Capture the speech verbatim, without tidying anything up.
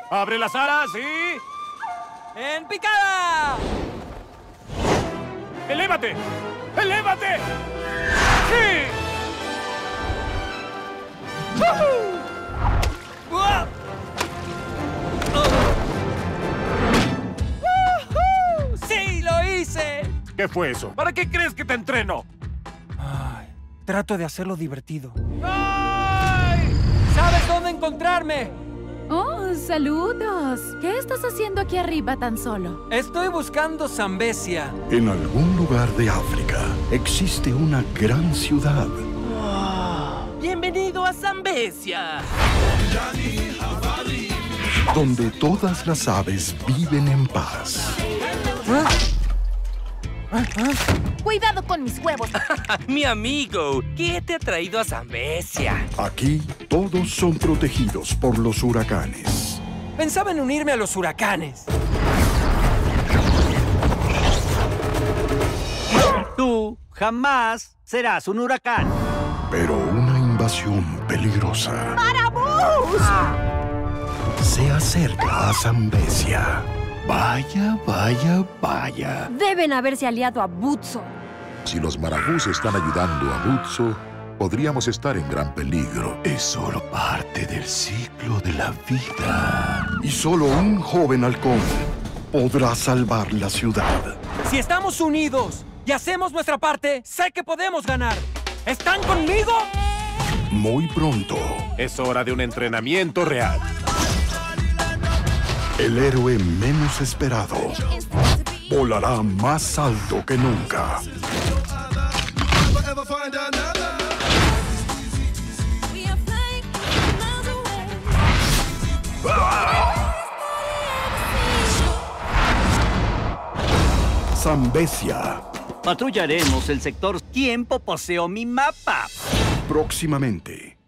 ¡Abre las alas y... ¡En picada! ¡Elévate! ¡Elévate! ¡Sí! ¡Woohoo! ¡Uah! ¡Woohoo! ¡Sí, lo hice! ¿Qué fue eso? ¿Para qué crees que te entreno? Ay, trato de hacerlo divertido. ¡Ay! ¿Sabes dónde encontrarme? Oh, saludos. ¿Qué estás haciendo aquí arriba tan solo? Estoy buscando Zambesia. En algún lugar de África existe una gran ciudad ¡Bienvenido a Zambesia! donde todas las aves viven en paz. Cuidado con mis huevos. Mi amigo, ¿qué te ha traído a Zambesia? Aquí todos son protegidos por los huracanes. Pensaba en unirme a los huracanes. Tú jamás serás un huracán. Pero una invasión peligrosa se acerca a Zambesia. Vaya, vaya, vaya. Deben haberse aliado a Butzo. Si los marabús están ayudando a Butzo, podríamos estar en gran peligro. Es solo parte del ciclo de la vida. Y solo un joven halcón podrá salvar la ciudad. Si estamos unidos y hacemos nuestra parte, sé que podemos ganar. ¿Están conmigo? Muy pronto, Es hora de un entrenamiento real. el héroe menos esperado volará más alto que nunca. Zambesia, Patrullaremos el sector. Tiempo poseo mi mapa. próximamente.